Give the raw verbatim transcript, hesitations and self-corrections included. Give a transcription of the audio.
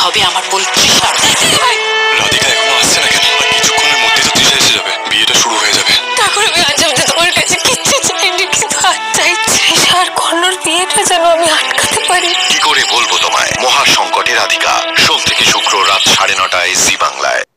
হবে আমার বোন তৃষার। রাধিকা এখনো আসছে না কেন? কিছুক্ষণের মধ্যে তো তৃষা এসে যাবে, বিয়েটা শুরু হয়ে যাবে। ঠাকুর আমি আজ আমি তোমার কাছে কিচ্ছু চাইনি, কিন্তু আজ চাই তৃষার কর্ণর বিয়েটা যেন আমি আটকাতে পারি। কি করে বলবো তোমায়? মহা সংকটে রাধিকা, সোম থেকে শুক্র রাত সাড়ে নটায় জি বাংলায়।